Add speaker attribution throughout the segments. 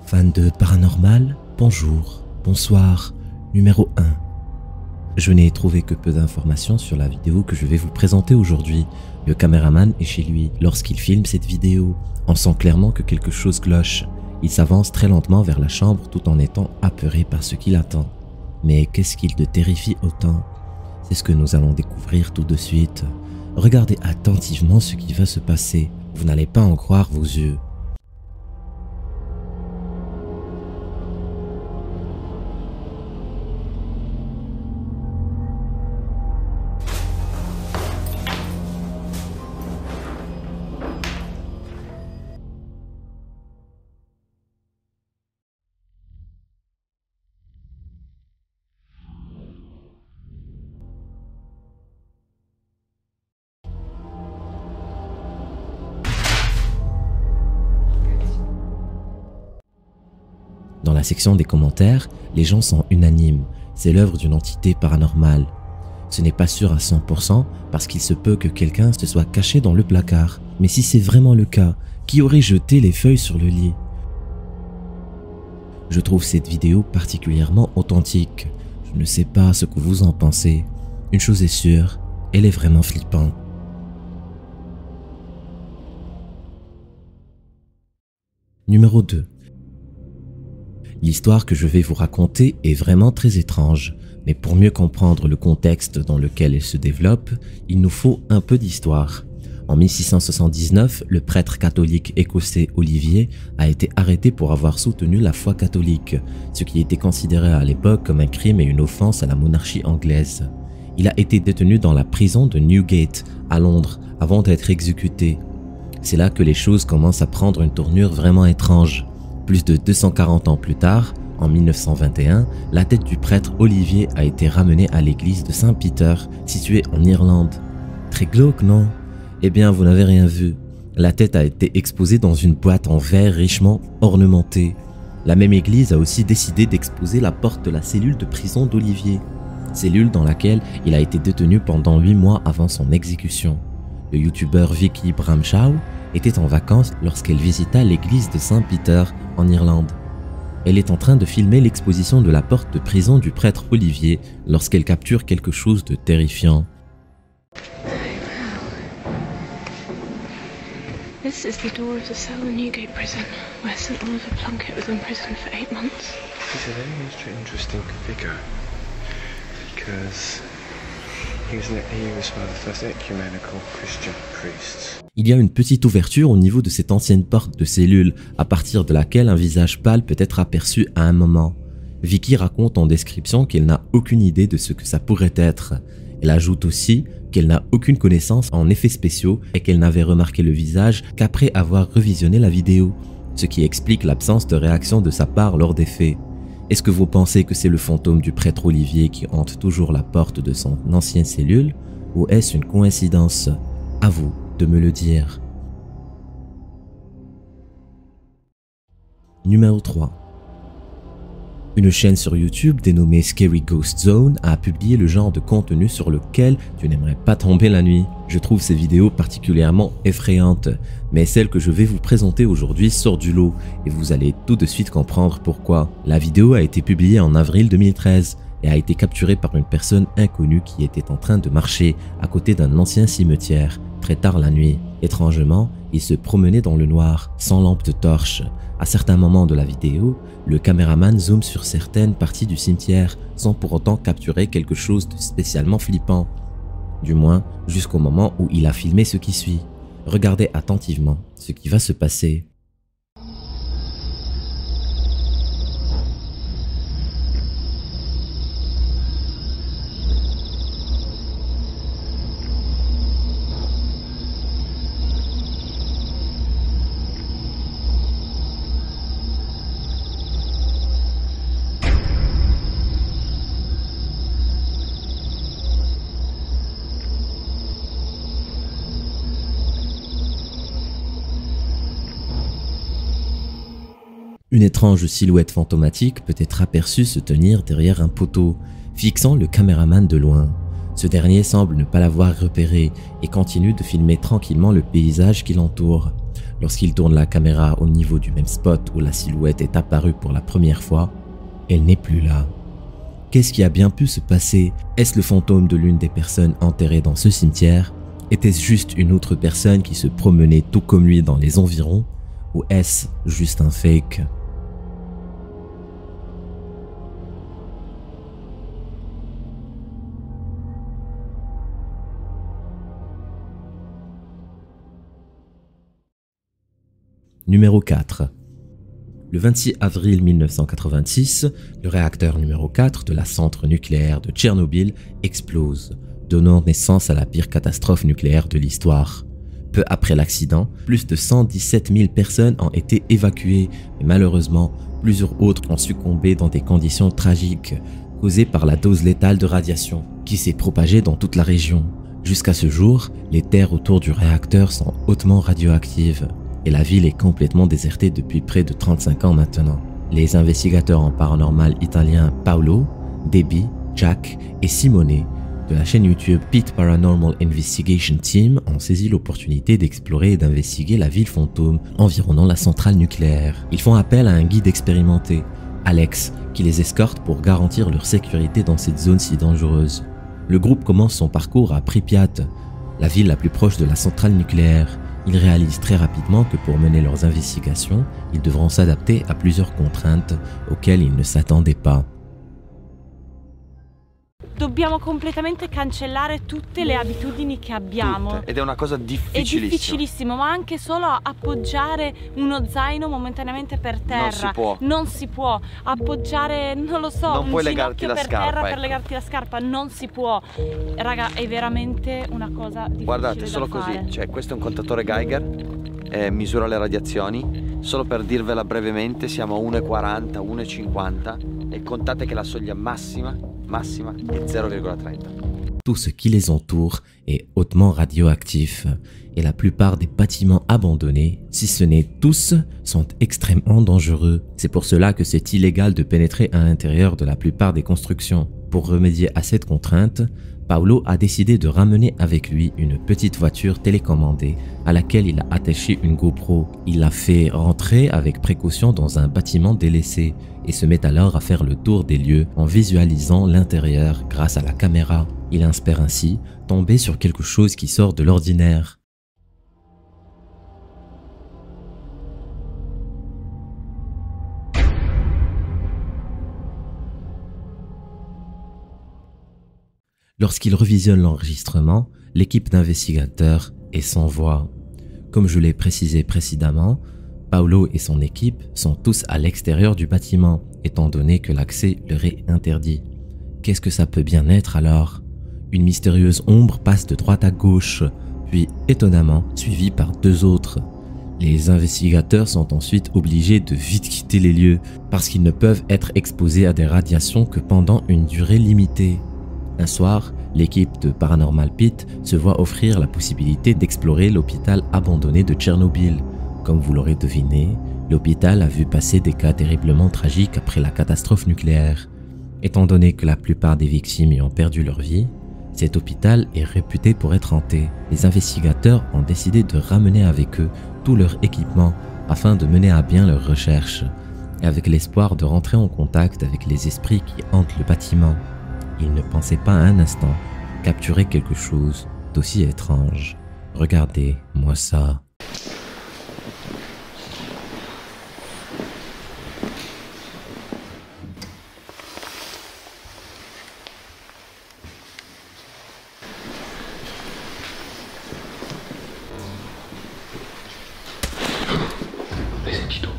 Speaker 1: Fan de paranormal, bonjour, bonsoir, numéro 1. Je n'ai trouvé que peu d'informations sur la vidéo que je vais vous présenter aujourd'hui. Le caméraman est chez lui lorsqu'il filme cette vidéo. On sent clairement que quelque chose cloche. Il s'avance très lentement vers la chambre tout en étant apeuré par ce qu'il attend. Mais qu'est-ce qui le terrifie autant? C'est ce que nous allons découvrir tout de suite. Regardez attentivement ce qui va se passer. Vous n'allez pas en croire vos yeux. Dans la section des commentaires, les gens sont unanimes, c'est l'œuvre d'une entité paranormale. Ce n'est pas sûr à 100% parce qu'il se peut que quelqu'un se soit caché dans le placard. Mais si c'est vraiment le cas, qui aurait jeté les feuilles sur le lit? Je trouve cette vidéo particulièrement authentique. Je ne sais pas ce que vous en pensez. Une chose est sûre, elle est vraiment flippante. Numéro 2. L'histoire que je vais vous raconter est vraiment très étrange, mais pour mieux comprendre le contexte dans lequel elle se développe, il nous faut un peu d'histoire. En 1679, le prêtre catholique écossais Olivier a été arrêté pour avoir soutenu la foi catholique, ce qui était considéré à l'époque comme un crime et une offense à la monarchie anglaise. Il a été détenu dans la prison de Newgate, à Londres, avant d'être exécuté. C'est là que les choses commencent à prendre une tournure vraiment étrange. Plus de 240 ans plus tard, en 1921, la tête du prêtre Olivier a été ramenée à l'église de Saint-Peter, située en Irlande. Très glauque, non? Eh bien, vous n'avez rien vu. La tête a été exposée dans une boîte en verre richement ornementée. La même église a aussi décidé d'exposer la porte de la cellule de prison d'Olivier, cellule dans laquelle il a été détenu pendant 8 mois avant son exécution. Le youtubeur Vicky Bramshaw était en vacances lorsqu'elle visita l'église de Saint-Peter en Irlande. Elle est en train de filmer l'exposition de la porte de prison du prêtre Olivier lorsqu'elle capture quelque chose de terrifiant.
Speaker 2: This is the door of the cell in Newgate prison, where St. Oliver Plunkett was imprisoned for 8 months.
Speaker 3: He's a very interesting figure because he was one of the first ecumenical Christian priests.
Speaker 1: Il y a une petite ouverture au niveau de cette ancienne porte de cellule, à partir de laquelle un visage pâle peut être aperçu à un moment. Vicky raconte en description qu'elle n'a aucune idée de ce que ça pourrait être. Elle ajoute aussi qu'elle n'a aucune connaissance en effets spéciaux et qu'elle n'avait remarqué le visage qu'après avoir revisionné la vidéo, ce qui explique l'absence de réaction de sa part lors des faits. Est-ce que vous pensez que c'est le fantôme du prêtre Olivier qui hante toujours la porte de son ancienne cellule, ou est-ce une coïncidence? À vous de me le dire. Numéro 3. Une chaîne sur YouTube dénommée Scary Ghost Zone a publié le genre de contenu sur lequel tu n'aimerais pas tomber la nuit. Je trouve ces vidéos particulièrement effrayantes, mais celle que je vais vous présenter aujourd'hui sort du lot et vous allez tout de suite comprendre pourquoi. La vidéo a été publiée en avril 2013 et a été capturée par une personne inconnue qui était en train de marcher à côté d'un ancien cimetière très tard la nuit. Étrangement, il se promenait dans le noir, sans lampe de torche. À certains moments de la vidéo, le caméraman zoome sur certaines parties du cimetière sans pour autant capturer quelque chose de spécialement flippant. Du moins, jusqu'au moment où il a filmé ce qui suit. Regardez attentivement ce qui va se passer. Une étrange silhouette fantomatique peut être aperçue se tenir derrière un poteau, fixant le caméraman de loin. Ce dernier semble ne pas l'avoir repéré et continue de filmer tranquillement le paysage qui l'entoure. Lorsqu'il tourne la caméra au niveau du même spot où la silhouette est apparue pour la première fois, elle n'est plus là. Qu'est-ce qui a bien pu se passer? Est-ce le fantôme de l'une des personnes enterrées dans ce cimetière? Était-ce juste une autre personne qui se promenait tout comme lui dans les environs? Ou est-ce juste un fake? Numéro 4. Le 26 avril 1986, le réacteur numéro 4 de la centre nucléaire de Tchernobyl explose, donnant naissance à la pire catastrophe nucléaire de l'histoire. Peu après l'accident, plus de 117 000 personnes ont été évacuées, mais malheureusement, plusieurs autres ont succombé dans des conditions tragiques, causées par la dose létale de radiation, qui s'est propagée dans toute la région. Jusqu'à ce jour, les terres autour du réacteur sont hautement radioactives, et la ville est complètement désertée depuis près de 35 ans maintenant. Les investigateurs en paranormal italiens Paolo, Debbie, Jack et Simone de la chaîne YouTube Pete Paranormal Investigation Team ont saisi l'opportunité d'explorer et d'investiguer la ville fantôme environnant la centrale nucléaire. Ils font appel à un guide expérimenté, Alex, qui les escorte pour garantir leur sécurité dans cette zone si dangereuse. Le groupe commence son parcours à Pripyat, la ville la plus proche de la centrale nucléaire. Ils réalisent très rapidement que pour mener leurs investigations, ils devront s'adapter à plusieurs contraintes auxquelles ils ne s'attendaient pas.
Speaker 4: Dobbiamo completamente cancellare tutte le abitudini che abbiamo.
Speaker 5: Tutte. Ed è una cosa difficilissima.
Speaker 4: È difficilissimo, ma anche solo appoggiare uno zaino momentaneamente per terra.
Speaker 5: Non si può.
Speaker 4: Non si può. Appoggiare, non lo so,
Speaker 5: non
Speaker 4: un
Speaker 5: puoi
Speaker 4: ginocchio
Speaker 5: legarti la
Speaker 4: per
Speaker 5: scarpa,
Speaker 4: terra
Speaker 5: ecco.
Speaker 4: per legarti la scarpa. Non si può. Raga, è veramente una cosa difficile.
Speaker 5: Guardate, solo
Speaker 4: da fare.
Speaker 5: così. Cioè, questo è un contatore Geiger, misura le radiazioni. Solo per dirvela brevemente, siamo a 1,40, 1,50 e contate che la soglia massima è 0,30.
Speaker 1: Tout ce qui les entoure est hautement radioactif et la plupart des bâtiments abandonnés, si ce n'est tous, sont extrêmement dangereux. C'est pour cela que c'est illégal de pénétrer à l'intérieur de la plupart des constructions. Pour remédier à cette contrainte, Paolo a décidé de ramener avec lui une petite voiture télécommandée à laquelle il a attaché une GoPro. Il l'a fait rentrer avec précaution dans un bâtiment délaissé et se met alors à faire le tour des lieux en visualisant l'intérieur grâce à la caméra. Il espère ainsi tomber sur quelque chose qui sort de l'ordinaire. Lorsqu'il revisionne l'enregistrement, l'équipe d'investigateurs est sans voix. Comme je l'ai précisé précédemment, Paolo et son équipe sont tous à l'extérieur du bâtiment, étant donné que l'accès leur est interdit. Qu'est-ce que ça peut bien être alors? Une mystérieuse ombre passe de droite à gauche, puis étonnamment suivie par deux autres. Les investigateurs sont ensuite obligés de vite quitter les lieux parce qu'ils ne peuvent être exposés à des radiations que pendant une durée limitée. Un soir, l'équipe de Paranormal Pete se voit offrir la possibilité d'explorer l'hôpital abandonné de Tchernobyl. Comme vous l'aurez deviné, l'hôpital a vu passer des cas terriblement tragiques après la catastrophe nucléaire. Étant donné que la plupart des victimes y ont perdu leur vie, cet hôpital est réputé pour être hanté. Les investigateurs ont décidé de ramener avec eux tout leur équipement afin de mener à bien leurs recherches, et avec l'espoir de rentrer en contact avec les esprits qui hantent le bâtiment. Ils ne pensaient pas un instant capturer quelque chose d'aussi étrange. Regardez-moi ça.
Speaker 3: L'hai sentito?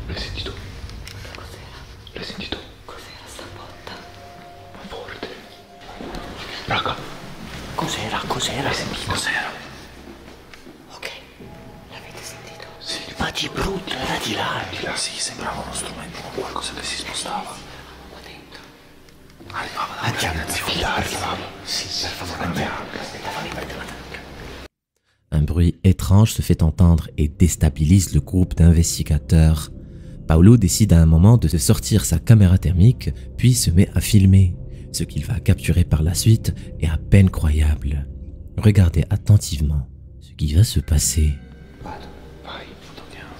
Speaker 3: L'hai sentito?
Speaker 4: Cos'era sta botta?
Speaker 3: Ma forte. Raga.
Speaker 6: Cos'era?
Speaker 3: L'hai sentito? Cos'era?
Speaker 4: Ok, l'avete sentito?
Speaker 3: Sì.
Speaker 6: Ma di brutto, era di là.
Speaker 3: Di là, sì, sembrava uno strumento con qualcosa che si spostava.
Speaker 4: Qua dentro.
Speaker 3: Arrivava da
Speaker 6: Andiamo,
Speaker 3: arrivava.
Speaker 6: Sì,
Speaker 3: Per favore, andiamo.
Speaker 6: Aspetta, fammi prendere la tacca.
Speaker 1: Un bruit étrange se fait entendre et déstabilise le groupe d'investigateurs. Paolo décide à un moment de se sortir sa caméra thermique, puis se met à filmer. Ce qu'il va capturer par la suite est à peine croyable. Regardez attentivement ce qui va se passer.
Speaker 3: Vado. Vai, tocchiamo.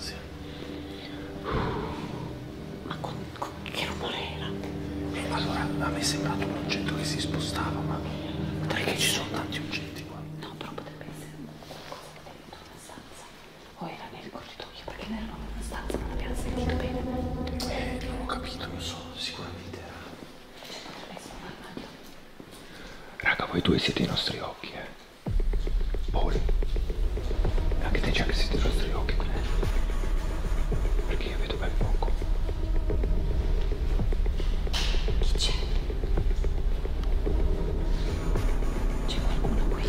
Speaker 6: A me è sembrato un oggetto che si spostava, ma perché ci sono tanti oggetti qua?
Speaker 7: No, però potrebbe essere qualcosa che è dentro una stanza. O era nel corridoio, perché noi eravamo in una stanza, non abbiamo sentito bene.
Speaker 6: Non ho capito, non so, sicuramente era.
Speaker 7: Cioè, potrebbe essere un armadio.
Speaker 6: Raga, voi due siete i nostri occhi, Paul. Anche te già che siete i nostri occhi, perché io vedo ben poco.
Speaker 7: Chi c'è? C'è qualcuno qui?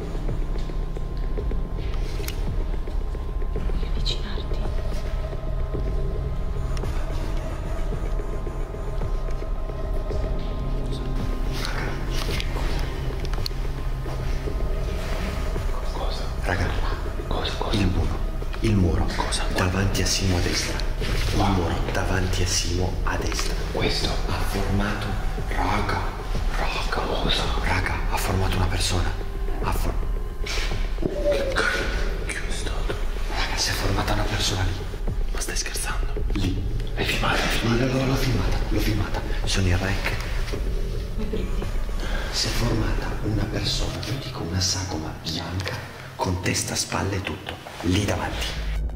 Speaker 7: Vuoi avvicinarti?
Speaker 6: Cosa?
Speaker 3: Raga,
Speaker 6: Cosa?
Speaker 3: il muro, cosa? Davanti a Simo a destra. Il muro davanti a Simo a destra.
Speaker 6: Questo?
Speaker 3: Ha formato. Raga,
Speaker 6: Cosa?
Speaker 3: raga, ha formato una persona.
Speaker 6: Che cacchio è stato?
Speaker 3: Raga, si è formata una persona lì.
Speaker 6: Ma stai scherzando?
Speaker 3: Lì.
Speaker 6: L'hai filmata?
Speaker 3: L'ho filmata. Sono il rec. Si è formata una persona, io dico una sagoma bianca, con testa, spalle e tutto, lì davanti.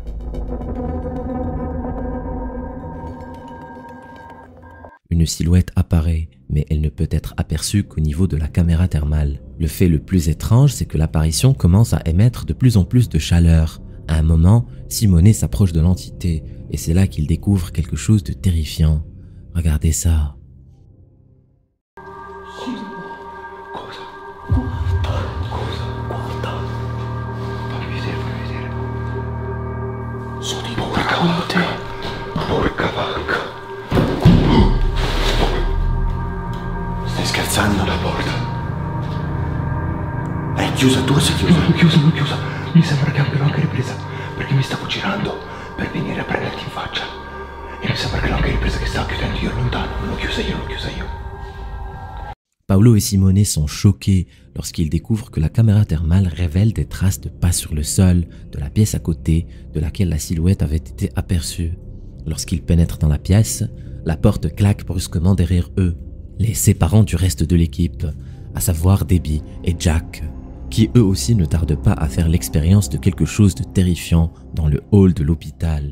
Speaker 1: Une silhouette apparaît, mais elle ne peut être aperçue qu'au niveau de la caméra thermale. Le fait le plus étrange, c'est que l'apparition commence à émettre de plus en plus de chaleur. À un moment, Simonet s'approche de l'entité, et c'est là qu'il découvre quelque chose de terrifiant. Regardez ça.
Speaker 6: Cosa? Guarda. Fammi vedere. Sono i porca. Porca vacca.
Speaker 3: Stai scherzando?
Speaker 6: La porta.
Speaker 3: È chiusa, tu sei chiusa?
Speaker 6: Non chiusa. Mi sembra che abbiano anche ripresa, perché mi stavo girando per venire a prenderti in faccia. E mi sembra che l'ho anche ripresa che stava chiudendo io lontano. Non l'ho chiusa io.
Speaker 1: Paolo et Simonet sont choqués lorsqu'ils découvrent que la caméra thermale révèle des traces de pas sur le sol de la pièce à côté de laquelle la silhouette avait été aperçue. Lorsqu'ils pénètrent dans la pièce, la porte claque brusquement derrière eux, les séparant du reste de l'équipe, à savoir Debbie et Jack, qui eux aussi ne tardent pas à faire l'expérience de quelque chose de terrifiant dans le hall de l'hôpital.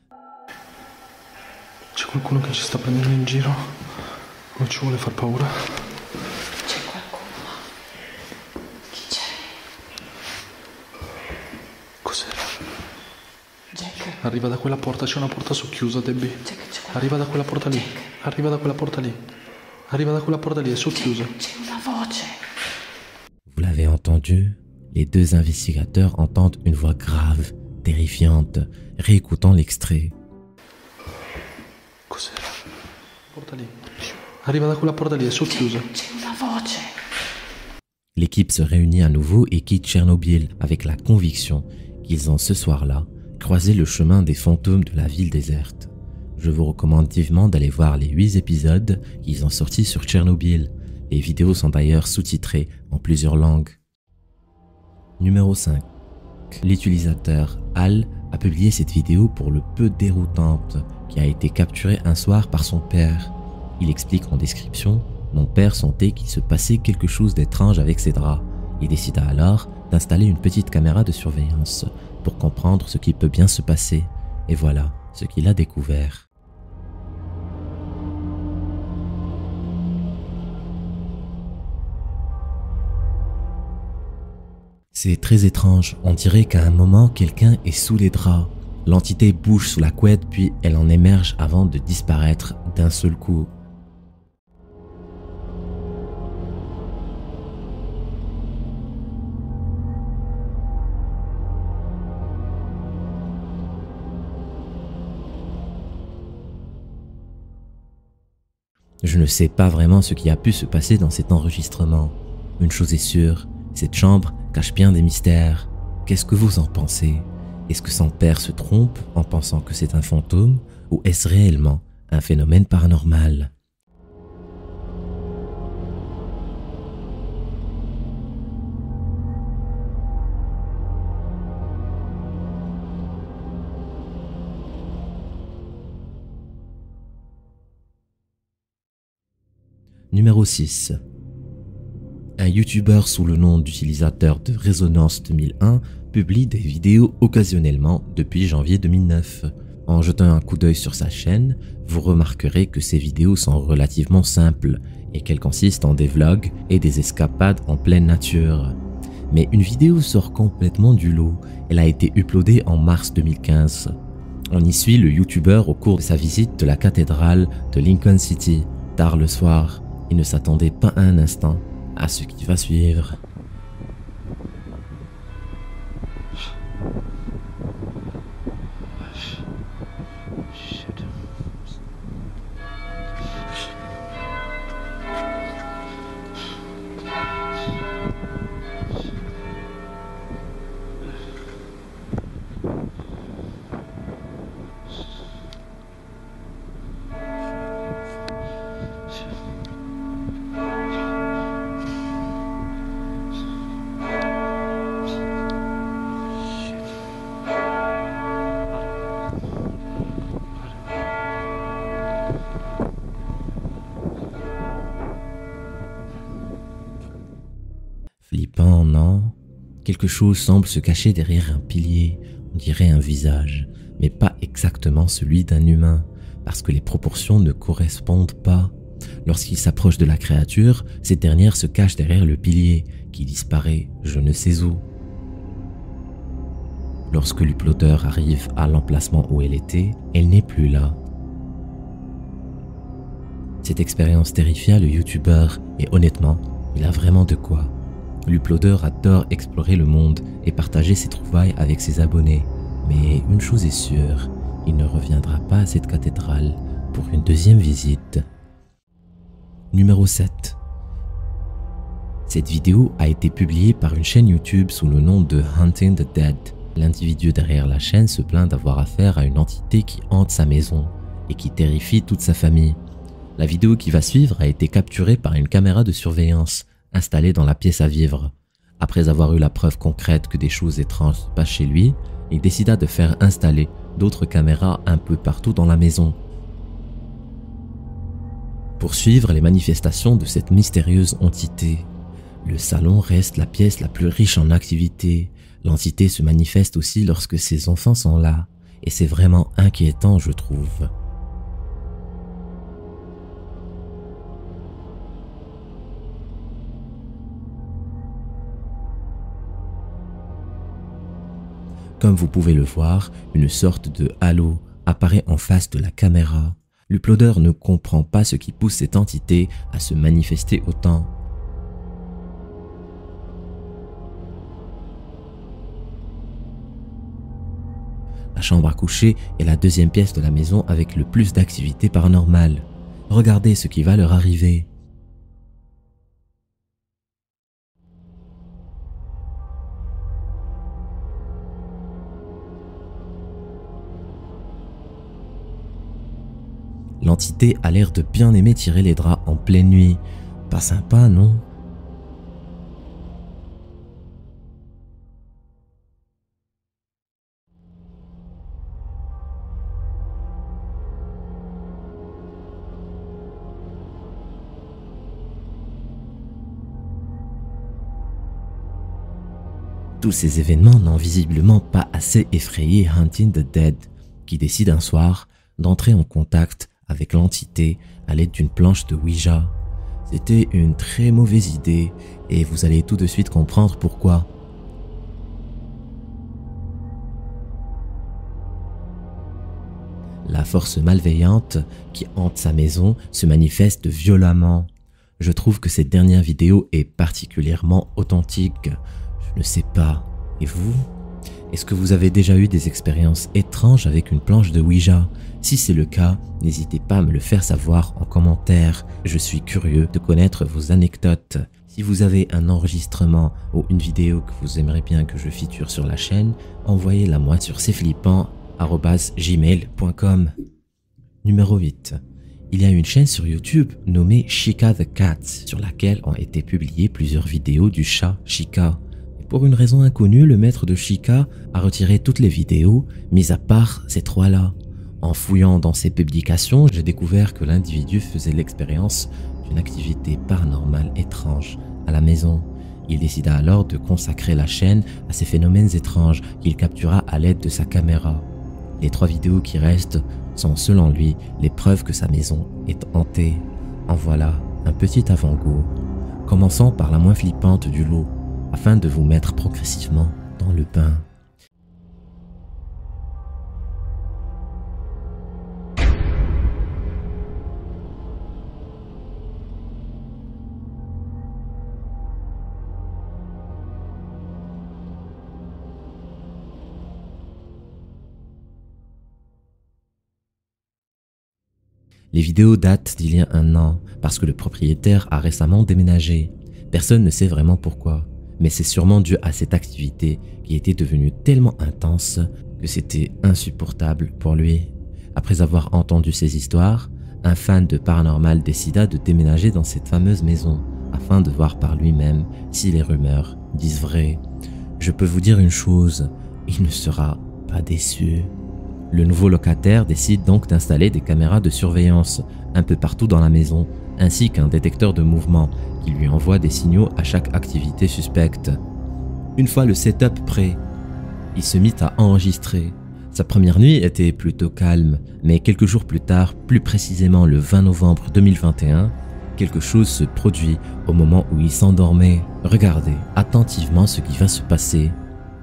Speaker 6: C'è qualcuno che ci sta prendendo in giro? Non ci vuole far paura?
Speaker 7: C'è qualcuno. Chi c'è?
Speaker 6: Cos'era?
Speaker 7: Jack.
Speaker 6: Arriva da quella porta, c'è una porta socchiusa, Debbie.
Speaker 7: Jack, c'è qualcuno.
Speaker 6: Arriva da quella porta lì. Arriva da quella porta lì, è socchiusa.
Speaker 7: C'è una voce.
Speaker 1: Vous l'avez entendu? Les deux investigateurs entendent une voix grave, terrifiante, réécoutant l'extrait.
Speaker 6: Cos'era? Porta lì. Arriva da quella porta lì, è socchiusa.
Speaker 7: C'è una voce.
Speaker 1: L'équipe se réunit à nouveau et quitte Tchernobyl avec la conviction qu'ils ont ce soir-là croisé le chemin des fantômes de la ville déserte. Je vous recommande vivement d'aller voir les 8 épisodes qu'ils ont sortis sur Tchernobyl. Les vidéos sont d'ailleurs sous-titrées en plusieurs langues. Numéro 5. L'utilisateur Al a publié cette vidéo pour le peu déroutante qui a été capturée un soir par son père. Il explique en description: mon père sentait qu'il se passait quelque chose d'étrange avec ses draps. Il décida alors d'installer une petite caméra de surveillance pour comprendre ce qui peut bien se passer. Et voilà ce qu'il a découvert. C'est très étrange, on dirait qu'à un moment quelqu'un est sous les draps. L'entité bouge sous la couette puis elle en émerge avant de disparaître d'un seul coup. Je ne sais pas vraiment ce qui a pu se passer dans cet enregistrement. Une chose est sûre, cette chambre cache bien des mystères. Qu'est-ce que vous en pensez? Est-ce que son père se trompe en pensant que c'est un fantôme ou est-ce réellement un phénomène paranormal? Numéro 6. Un youtubeur sous le nom d'utilisateur de Résonance 2001 publie des vidéos occasionnellement depuis janvier 2009. En jetant un coup d'œil sur sa chaîne, vous remarquerez que ses vidéos sont relativement simples et qu'elles consistent en des vlogs et des escapades en pleine nature. Mais une vidéo sort complètement du lot. Elle a été uploadée en mars 2015. On y suit le youtubeur au cours de sa visite de la cathédrale de Lincoln City. Tard le soir, il ne s'attendait pas un instant à ce qui va suivre. Flippant, non? Quelque chose semble se cacher derrière un pilier, on dirait un visage, mais pas exactement celui d'un humain, parce que les proportions ne correspondent pas. Lorsqu'il s'approche de la créature, cette dernière se cache derrière le pilier, qui disparaît je ne sais où. Lorsque l'uploader arrive à l'emplacement où elle était, elle n'est plus là. Cette expérience terrifia le youtubeur, et honnêtement, il a vraiment de quoi. L'uploader adore explorer le monde et partager ses trouvailles avec ses abonnés. Mais une chose est sûre, il ne reviendra pas à cette cathédrale pour une deuxième visite. Numéro 7. Cette vidéo a été publiée par une chaîne YouTube sous le nom de Hunting the Dead. L'individu derrière la chaîne se plaint d'avoir affaire à une entité qui hante sa maison et qui terrifie toute sa famille. La vidéo qui va suivre a été capturée par une caméra de surveillance installé dans la pièce à vivre. Après avoir eu la preuve concrète que des choses étranges se passent chez lui, il décida de faire installer d'autres caméras un peu partout dans la maison. Pour suivre les manifestations de cette mystérieuse entité, le salon reste la pièce la plus riche en activité. L'entité se manifeste aussi lorsque ses enfants sont là, et c'est vraiment inquiétant, je trouve. Comme vous pouvez le voir, une sorte de halo apparaît en face de la caméra. L'uploader ne comprend pas ce qui pousse cette entité à se manifester autant. La chambre à coucher est la deuxième pièce de la maison avec le plus d'activité paranormale. Regardez ce qui va leur arriver. L'entité a l'air de bien aimer tirer les draps en pleine nuit. Pas sympa, non? Tous ces événements n'ont visiblement pas assez effrayé Hunting the Dead, qui décide un soir d'entrer en contact avec l'entité à l'aide d'une planche de Ouija. C'était une très mauvaise idée et vous allez tout de suite comprendre pourquoi. La force malveillante qui hante sa maison se manifeste violemment. Je trouve que cette dernière vidéo est particulièrement authentique. Je ne sais pas. Et vous? Est-ce que vous avez déjà eu des expériences étranges avec une planche de Ouija? Si c'est le cas, n'hésitez pas à me le faire savoir en commentaire. Je suis curieux de connaître vos anecdotes. Si vous avez un enregistrement ou une vidéo que vous aimeriez bien que je feature sur la chaîne, envoyez-la moi sur cflippant@gmail.com. Numéro 8. Il y a une chaîne sur YouTube nommée Chica the Cat, sur laquelle ont été publiées plusieurs vidéos du chat Chica. Pour une raison inconnue, le maître de Chica a retiré toutes les vidéos, mis à part ces trois-là. En fouillant dans ses publications, j'ai découvert que l'individu faisait l'expérience d'une activité paranormale étrange à la maison. Il décida alors de consacrer la chaîne à ces phénomènes étranges qu'il captura à l'aide de sa caméra. Les 3 vidéos qui restent sont selon lui les preuves que sa maison est hantée. En voilà un petit avant-goût. Commençons par la moins flippante du lot, afin de vous mettre progressivement dans le bain. Les vidéos datent d'il y a 1 an parce que le propriétaire a récemment déménagé. Personne ne sait vraiment pourquoi, mais c'est sûrement dû à cette activité qui était devenue tellement intense que c'était insupportable pour lui. Après avoir entendu ces histoires, un fan de paranormal décida de déménager dans cette fameuse maison afin de voir par lui-même si les rumeurs disent vrai. Je peux vous dire une chose, il ne sera pas déçu. Le nouveau locataire décide donc d'installer des caméras de surveillance un peu partout dans la maison, ainsi qu'un détecteur de mouvement qui lui envoie des signaux à chaque activité suspecte. Une fois le setup prêt, il se mit à enregistrer. Sa première nuit était plutôt calme, mais quelques jours plus tard, plus précisément le 20 novembre 2021, quelque chose se produit au moment où il s'endormait. Regardez attentivement ce qui va se passer.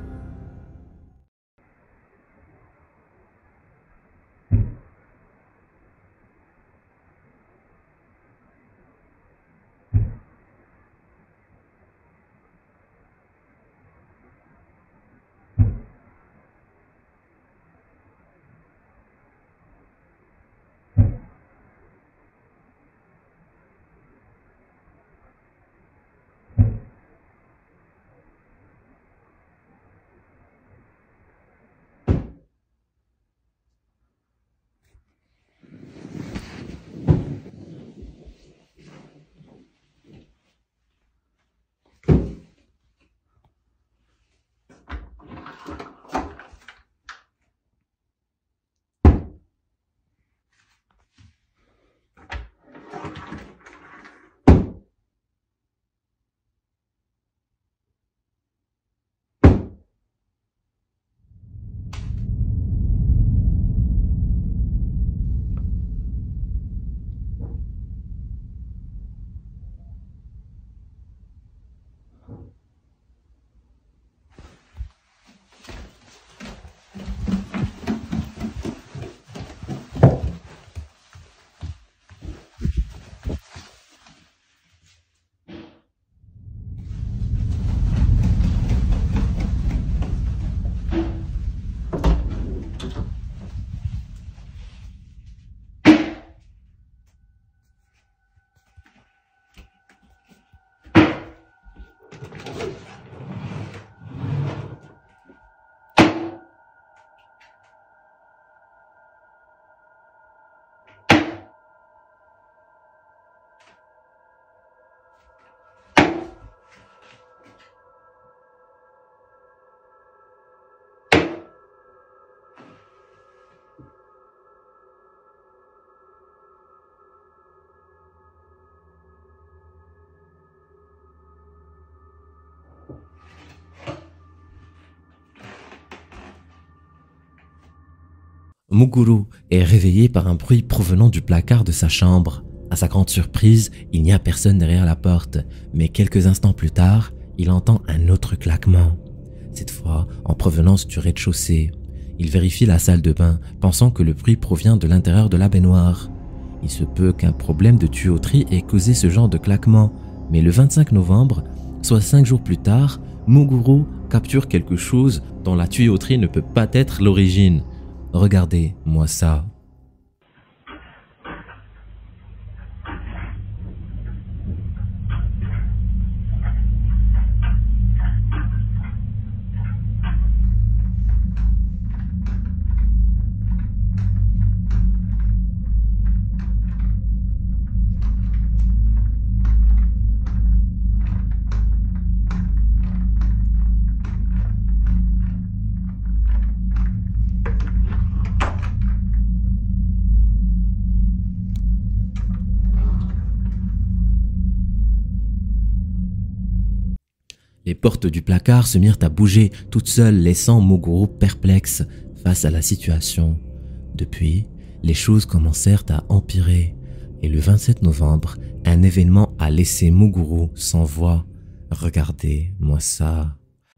Speaker 1: Muguru est réveillé par un bruit provenant du placard de sa chambre. À sa grande surprise, il n'y a personne derrière la porte, mais quelques instants plus tard, il entend un autre claquement. Cette fois, en provenance du rez-de-chaussée. Il vérifie la salle de bain, pensant que le bruit provient de l'intérieur de la baignoire. Il se peut qu'un problème de tuyauterie ait causé ce genre de claquement, mais le 25 novembre, soit 5 jours plus tard, Muguru capture quelque chose dont la tuyauterie ne peut pas être l'origine. Regardez-moi ça. Les portes du placard se mirent à bouger toutes seules, laissant Muguru perplexe face à la situation. Depuis, les choses commencèrent à empirer. Et le 27 novembre, un événement a laissé Muguru sans voix. Regardez-moi ça.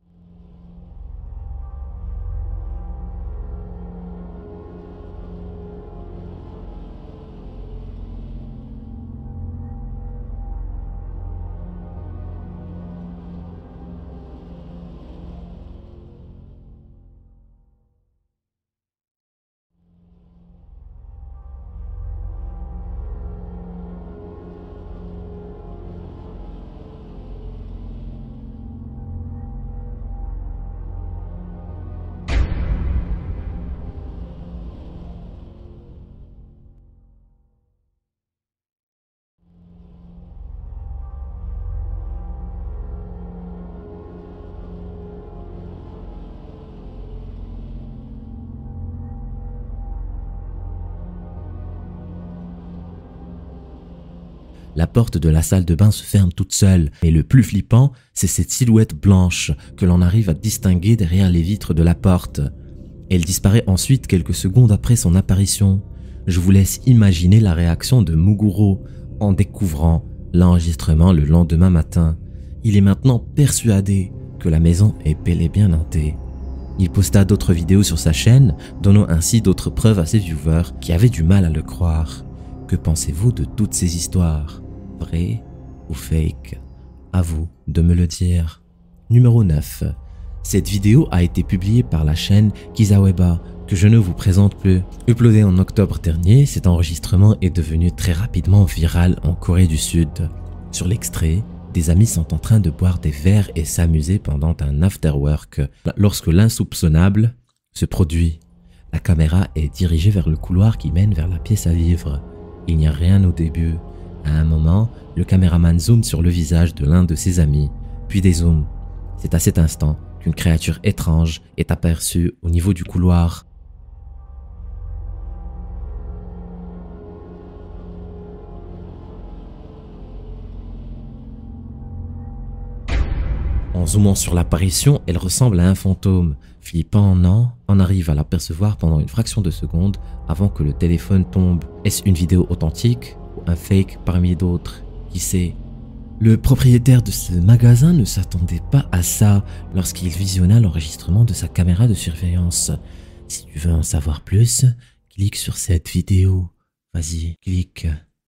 Speaker 1: La porte de la salle de bain se ferme toute seule, et le plus flippant, c'est cette silhouette blanche que l'on arrive à distinguer derrière les vitres de la porte. Elle disparaît ensuite quelques secondes après son apparition. Je vous laisse imaginer la réaction de Muguru en découvrant l'enregistrement le lendemain matin. Il est maintenant persuadé que la maison est bel et bien hantée. Il posta d'autres vidéos sur sa chaîne, donnant ainsi d'autres preuves à ses viewers qui avaient du mal à le croire. Que pensez-vous de toutes ces histoires? Vrai ou fake? À vous de me le dire. Numéro 9. Cette vidéo a été publiée par la chaîne Kizaweba, que je ne vous présente plus. Uploadé en octobre dernier, cet enregistrement est devenu très rapidement viral en Corée du Sud. Sur l'extrait, des amis sont en train de boire des verres et s'amuser pendant un afterwork lorsque l'insoupçonnable se produit. La caméra est dirigée vers le couloir qui mène vers la pièce à vivre. Il n'y a rien au début. À un moment, le caméraman zoome sur le visage de l'un de ses amis, puis dézoome. C'est à cet instant qu'une créature étrange est aperçue au niveau du couloir. En zoomant sur l'apparition, elle ressemble à un fantôme. Flippant, non? On arrive à l'apercevoir pendant une fraction de seconde avant que le téléphone tombe. Est-ce une vidéo authentique ou un fake parmi d'autres? Qui sait? Le propriétaire de ce magasin ne s'attendait pas à ça lorsqu'il visionna l'enregistrement de sa caméra de surveillance. Si tu veux en savoir plus, clique sur cette vidéo. Vas-y, clique.